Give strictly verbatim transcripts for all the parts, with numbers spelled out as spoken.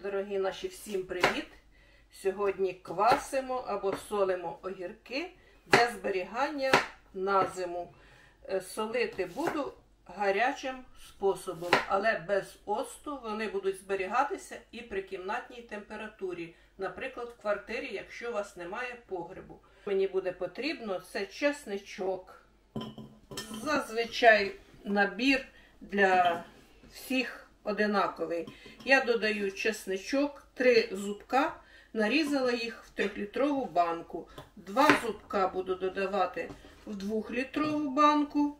Дорогі наші, всім привіт! Сьогодні квасимо або солимо огірки для зберігання на зиму. Солити буду гарячим способом, але без оцту. Вони будуть зберігатися і при кімнатній температурі. Наприклад, в квартирі, якщо у вас немає погребу. Мені буде потрібно це чесничок. Зазвичай набір для всіх одинаковий. Я додаю чесничок, три зубка, нарізала їх в трьохлітрову банку. Два зубка буду додавати в двохлітрову банку,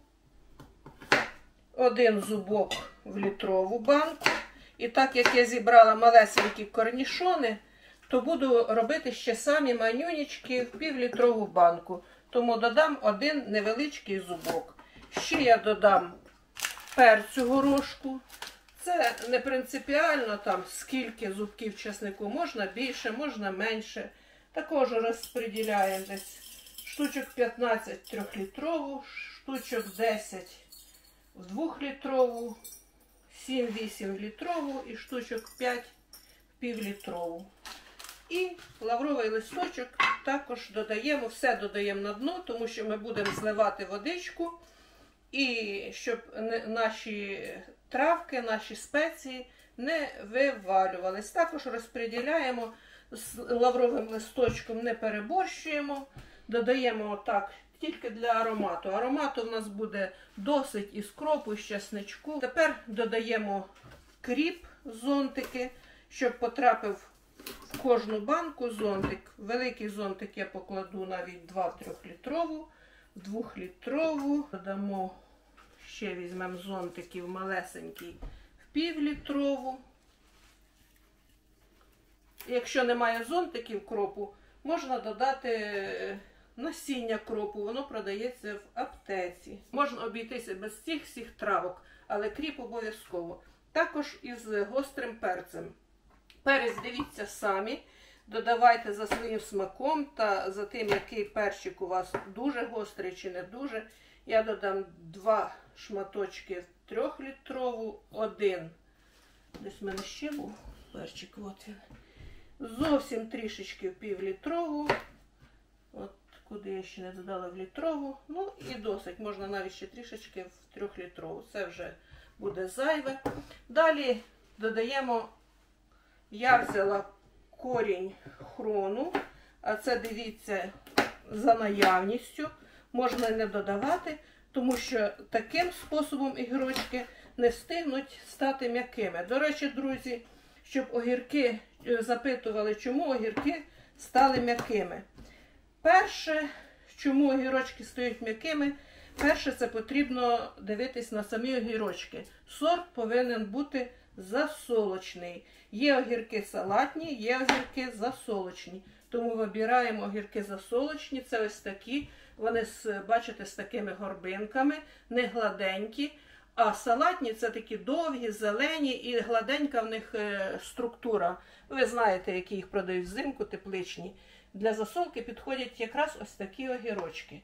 один зубок в літрову банку. І так як я зібрала малесенькі корнішони, то буду робити ще самі манюнічки в півлітрову банку. Тому додам один невеличкий зубок. Ще я додам перцю горошку. Це не принципіально, там скільки зубків чеснику, можна більше, можна менше. Також розподіляємо десь штучок п'ятнадцять трьохлітрову, штучок десять в двохлітрову, сім-вісім в літрову і штучок п'ять в півлітрову. І лавровий листочок також додаємо, все додаємо на дно, тому що ми будемо зливати водичку. І щоб наші травки, наші спеції не вивалювались. Також розподіляємо з лавровим листочком, не переборщуємо. Додаємо отак тільки для аромату. Аромату в нас буде досить із кропу, з чесничку. Тепер додаємо кріп, зонтики, щоб потрапив в кожну банку зонтик. Великий зонтик я покладу навіть два в трьохлітрову, в двохлітрову. Додамо, ще візьмемо зонтиків малесенький в півлітрову. Якщо немає зонтиків кропу, можна додати насіння кропу, воно продається в аптеці. Можна обійтися без цих всіх травок, але кріп обов'язково. Також із гострим перцем. Перець дивіться самі, додавайте за своїм смаком та за тим, який перчик у вас дуже гострий чи не дуже. Я додам два шматочки в трьохлітрову, один. Десь в мене ще був перчик, от він. Зовсім трішечки в півлітрову. От куди я ще не додала в літрову. Ну і досить, можна навіть ще трішечки в трьохлітрову. Це вже буде зайве. Далі додаємо, я взяла корінь хрону, а це дивіться за наявністю. Можна не додавати, тому що таким способом огірочки не встигнуть стати м'якими. До речі, друзі, щоб огірки, запитували, чому огірки стали м'якими. Перше, чому огірочки стають м'якими, перше, це потрібно дивитись на самі огірочки. Сорт повинен бути засолочний. Є огірки салатні, є огірки засолочні. Тому вибираємо огірки засолочні, це ось такі. Вони, бачите, з такими горбинками, не гладенькі. А салатні – це такі довгі, зелені і гладенька в них структура. Ви знаєте, які їх продають взимку, тепличні. Для засолки підходять якраз ось такі огірочки.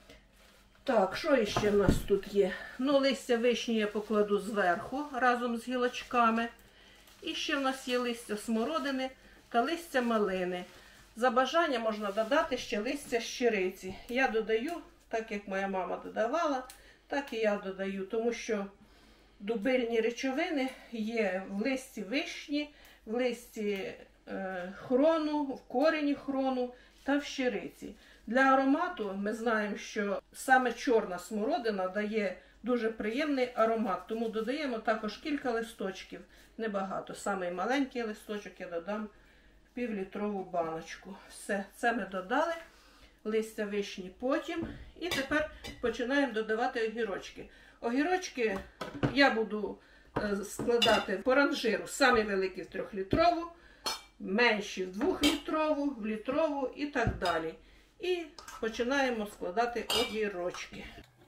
Так, що іще в нас тут є? Ну, листя вишні я покладу зверху разом з гілочками. І ще в нас є листя смородини та листя малини. За бажанням можна додати ще листя щириці. Я додаю, так як моя мама додавала, так і я додаю, тому що дубильні речовини є в листі вишні, в листі е, хрону, в корені хрону та в щириці. Для аромату ми знаємо, що саме чорна смородина дає дуже приємний аромат, тому додаємо також кілька листочків, небагато. Самий маленький листочок я додам в півлітрову баночку. Все, це ми додали. Листя вишні потім. І тепер починаємо додавати огірочки. Огірочки я буду складати по ранжиру. Самі великі в трьохлітрову, менші в двохлітрову, в літрову і так далі. І починаємо складати огірочки.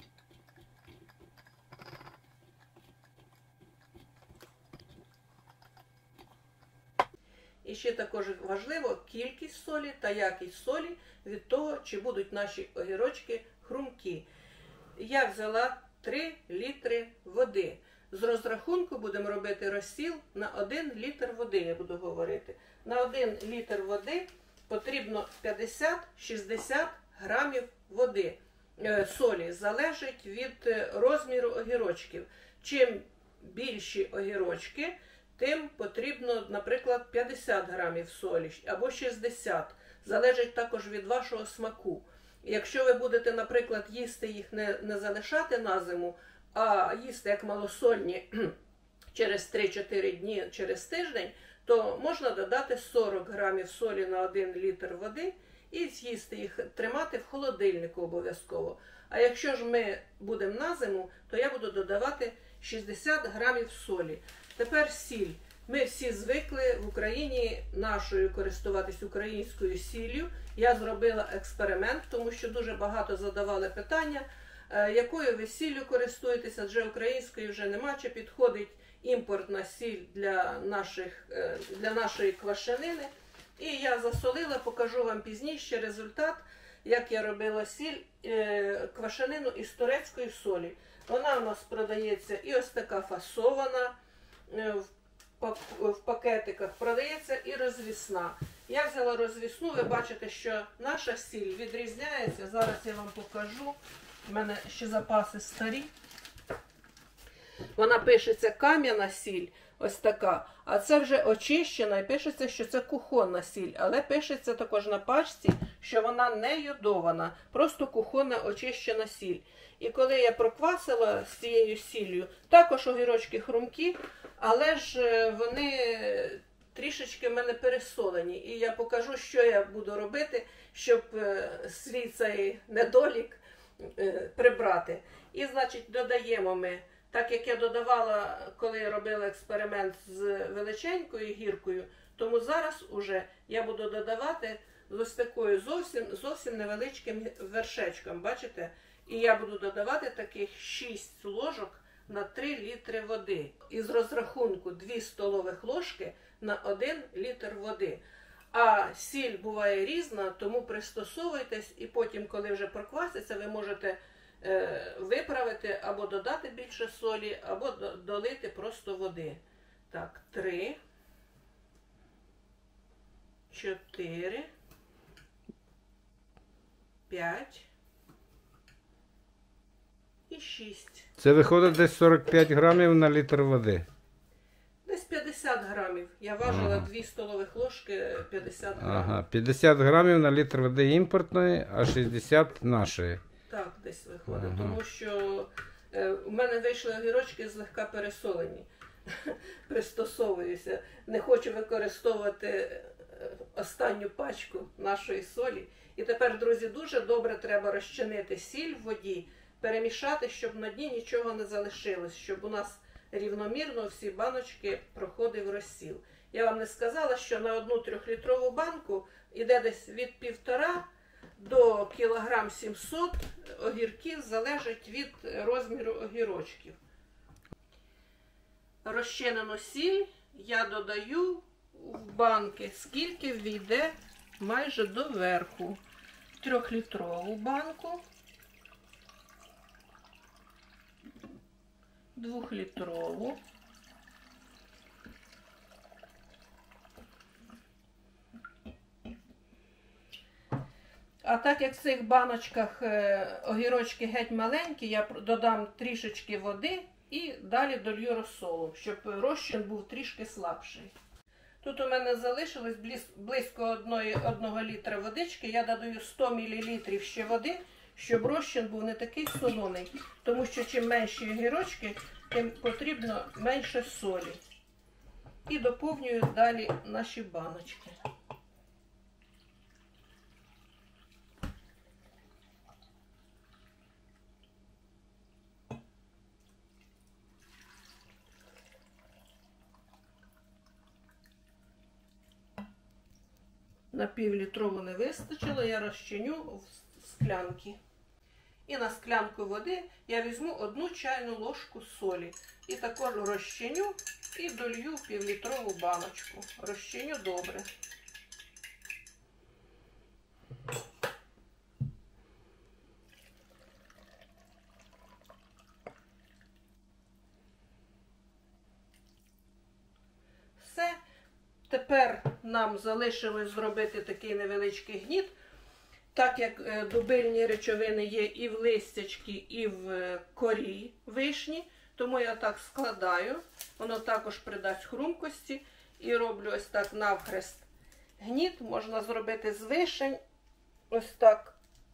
І ще також важливо кількість солі та якість солі від того, чи будуть наші огірочки хрумкі. Я взяла три літри води. З розрахунку будемо робити розсіл на один літр води, я буду говорити. На один літр води потрібно п'ятдесят-шістдесят грамів води, е, солі. Залежить від розміру огірочків. Чим більші огірочки, тим потрібно, наприклад, п'ятдесят грамів солі або шістдесят. Залежить також від вашого смаку. Якщо ви будете, наприклад, їсти їх не, не залишати на зиму, а їсти як малосольні через три-чотири дні, через тиждень, то можна додати сорок грамів солі на один літр води і з'їсти їх, тримати в холодильнику обов'язково. А якщо ж ми будемо на зиму, то я буду додавати шістдесят грамів солі. Тепер сіль. Ми всі звикли в Україні нашою користуватись українською сіллю. Я зробила експеримент, тому що дуже багато задавали питання, якою ви сіллю користуєтеся, адже української вже нема, чи підходить імпортна сіль для, наших, для нашої квашенини. І я засолила, покажу вам пізніше результат, як я робила сіль, квашенину із турецької солі. Вона у нас продається і ось така фасована, в пакетиках продається і розвісна. Я взяла розвісну, ви бачите, що наша сіль відрізняється. Зараз я вам покажу. У мене ще запаси старі. Вона пишеться кам'яна сіль, ось така. А це вже очищена і пишеться, що це кухонна сіль. Але пишеться також на пачці, що вона не йодована, просто кухонна очищена сіль. І коли я проквасила з цією сіллю, також огірочки хрумкі, але ж вони трішечки в мене пересолені. І я покажу, що я буду робити, щоб свій цей недолік прибрати. І, значить, додаємо ми, так як я додавала, коли я робила експеримент з величенькою гіркою, тому зараз уже я буду додавати з ось такою зовсім, зовсім невеличким вершечком, бачите? І я буду додавати таких шість ложок на три літри води. Із розрахунку дві столових ложки на один літр води. А сіль буває різна, тому пристосовуйтесь, і потім, коли вже прокваситься, ви можете е, виправити або додати більше солі, або долити просто води. Так, три, чотири, п'ять і шість. Це виходить десь сорок п'ять грамів на літр води. Десь п'ятдесят грамів. Я важила ага. дві столових ложки, п'ятдесят грамів. Ага, п'ятдесят грамів на літр води імпортної, а шістдесят нашої. Так, десь виходить. Ага. Тому що е, у мене вийшли огірочки злегка пересолені. Пристосовуюся. Не хочу використовувати останню пачку нашої солі. І тепер, друзі, дуже добре треба розчинити сіль в воді, перемішати, щоб на дні нічого не залишилось, щоб у нас рівномірно всі баночки проходив розсіл. Я вам не сказала, що на одну трьохлітрову банку йде десь від півтора до кілограм сімсот огірків, залежить від розміру огірочків. Розчинену сіль я додаю в банки, скільки війде майже до верху. Трьохлітрову банку, двохлітрову, а так як в цих баночках огірочки геть маленькі, я додам трішечки води і далі долью розсолу, щоб розчин був трішки слабший. Тут у мене залишилось близько одного літра водички, я додаю сто мілілітрів ще води, щоб розчин був не такий солоний, тому що чим менші огірочки, тим потрібно менше солі. І доповнюю далі наші баночки. На півлітрову не вистачило, я розчиню в склянки. І на склянку води я візьму одну чайну ложку солі. І також розчиню і долью в півлітрову баночку. Розчиню добре. Тепер нам залишилось зробити такий невеличкий гніт. Так як дубильні речовини є і в листячці, і в корі вишні, тому я так складаю. Воно також придасть хрумкості. І роблю ось так навхрест гніт. Можна зробити з вишень. Ось так.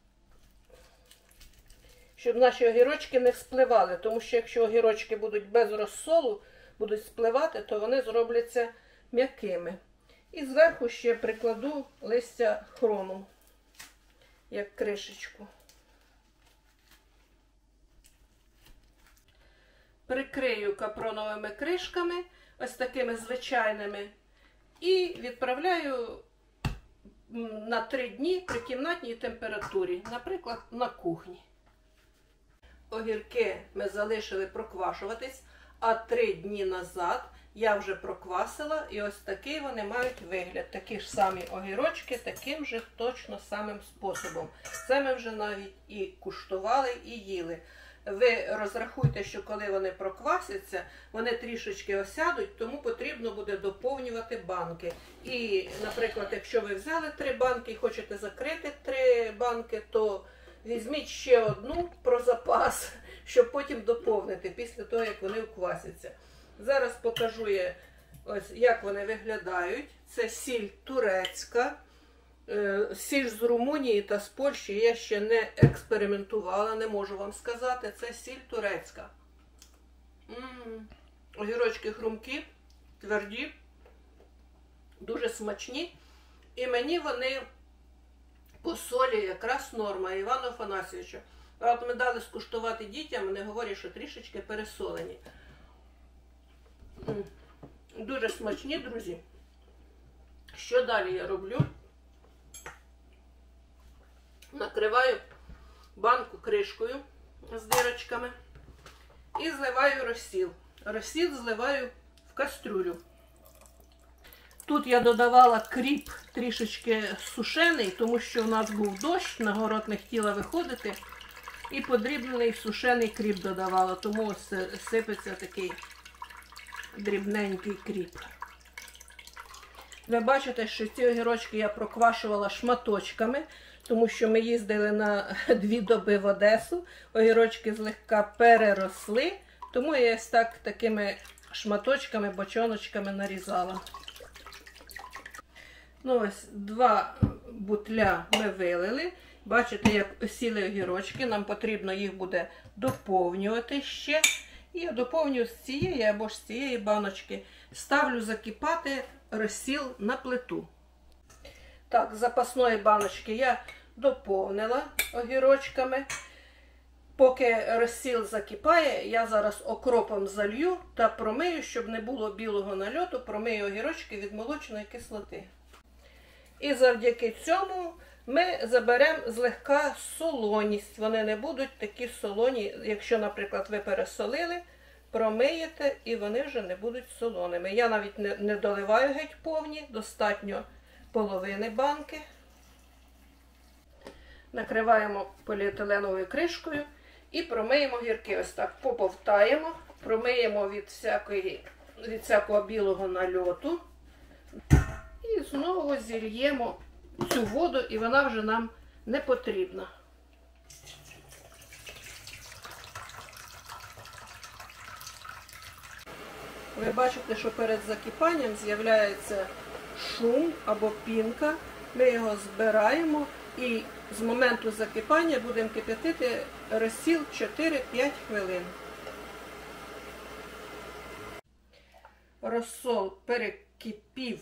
Щоб наші огірочки не вспливали. Тому що якщо огірочки будуть без розсолу, будуть спливати, то вони зробляться м'якими. І зверху ще прикладу листя хрону, як кришечку. Прикрию капроновими кришками, ось такими звичайними, і відправляю на три дні при кімнатній температурі, наприклад, на кухні. Огірки ми залишили проквашуватись, а три дні назад я вже проквасила, і ось такий вони мають вигляд. Такі ж самі огірочки, таким же точно самим способом. Це ми вже навіть і куштували, і їли. Ви розрахуйте, що коли вони проквасяться, вони трішечки осядуть, тому потрібно буде доповнювати банки. І, наприклад, якщо ви взяли три банки і хочете закрити три банки, то візьміть ще одну про запас, щоб потім доповнити після того, як вони вквасяться. Зараз покажу я, ось, як вони виглядають. Це сіль турецька, сіль з Румунії та з Польщі. Я ще не експериментувала, не можу вам сказати. Це сіль турецька. М-м-м. Огірочки хрумкі, тверді, дуже смачні. І мені вони по солі якраз норма Івана Афанасьовича. Правда, ми дали скуштувати дітям, вони говорять, що трішечки пересолені. Дуже смачні, друзі. Що далі я роблю? Накриваю банку кришкою з дирочками і зливаю розсіл. Розсіл зливаю в кастрюлю. Тут я додавала кріп трішечки сушений, тому що в нас був дощ, на город не хотіла виходити. І подрібнений сушений кріп додавала, тому ось сипеться такий дрібненький кріп. Ви бачите, що ці огірочки я проквашувала шматочками, тому що ми їздили на дві доби в Одесу. Огірочки злегка переросли, тому я ось так такими шматочками, бочоночками нарізала. Ну ось, два бутля ми вилили. Бачите, як осіли огірочки, нам потрібно їх буде доповнювати ще. І я доповнюю з цієї або ж з цієї баночки. Ставлю закипати розсіл на плиту. Так, з запасної баночки я доповнила огірочками. Поки розсіл закипає, я зараз окропом залью та промию, щоб не було білого нальоту, промию огірочки від молочної кислоти. І завдяки цьому ми заберемо злегка солоність. Вони не будуть такі солоні, якщо, наприклад, ви пересолили, промиєте і вони вже не будуть солоними. Я навіть не, не доливаю геть повні, достатньо половини банки. Накриваємо поліетиленовою кришкою і промиємо огірки. Ось так поповтаємо, промиємо від, всякої, від всякого білого нальоту. І знову зільємо цю воду, і вона вже нам не потрібна. Ви бачите, що перед закипанням з'являється шум або пінка. Ми його збираємо і з моменту закипання будемо кип'ятити розсіл чотири-п'ять хвилин. Розсол перекипів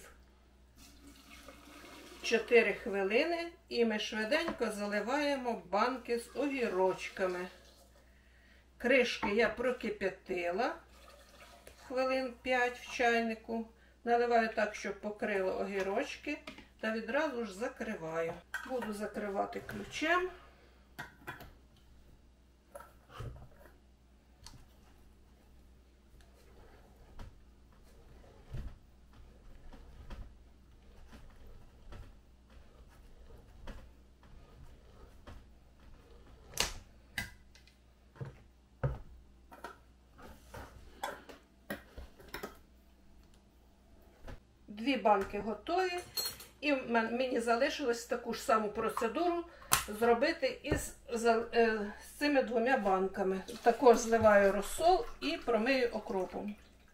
чотири хвилини і ми швиденько заливаємо банки з огірочками. Кришки я прокип'ятила хвилин п'ять в чайнику. Наливаю так, щоб покрило огірочки та відразу ж закриваю. Буду закривати ключем. Дві банки готові. І мені залишилось таку ж саму процедуру зробити із з цими двома банками. Також зливаю розсол і промию окропом.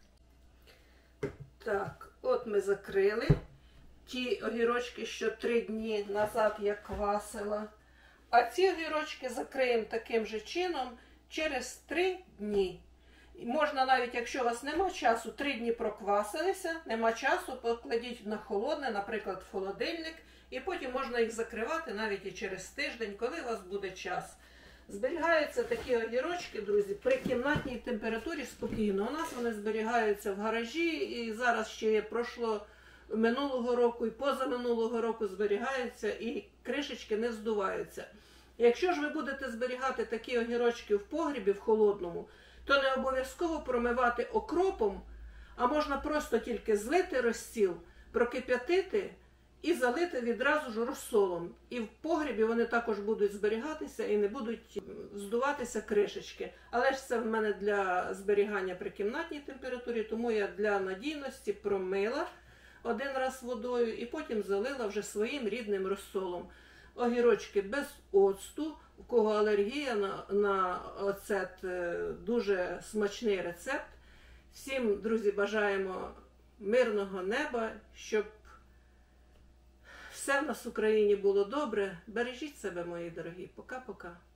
Так, от ми закрили ті огірочки, що три дні назад я квасила. А ці огірочки закриємо таким же чином через три дні. І можна навіть, якщо у вас нема часу, три дні проквасилися, нема часу, покладіть на холодне, наприклад, в холодильник, і потім можна їх закривати навіть і через тиждень, коли у вас буде час. Зберігаються такі огірочки, друзі, при кімнатній температурі спокійно. У нас вони зберігаються в гаражі, і зараз ще є пройшло минулого року і позаминулого року зберігаються, і кришечки не здуваються. Якщо ж ви будете зберігати такі огірочки в погрібі, в холодному, то не обов'язково промивати окропом, а можна просто тільки злити розсіл, прокип'ятити і залити відразу ж розсолом. І в погрібі вони також будуть зберігатися і не будуть здуватися кришечки. Але ж це в мене для зберігання при кімнатній температурі, тому я для надійності промила один раз водою і потім залила вже своїм рідним розсолом. Огірочки без оцту. У кого алергія на, на оцет, дуже смачний рецепт. Всім, друзі, бажаємо мирного неба, щоб все в нас в Україні було добре. Бережіть себе, мої дорогі. Пока-пока.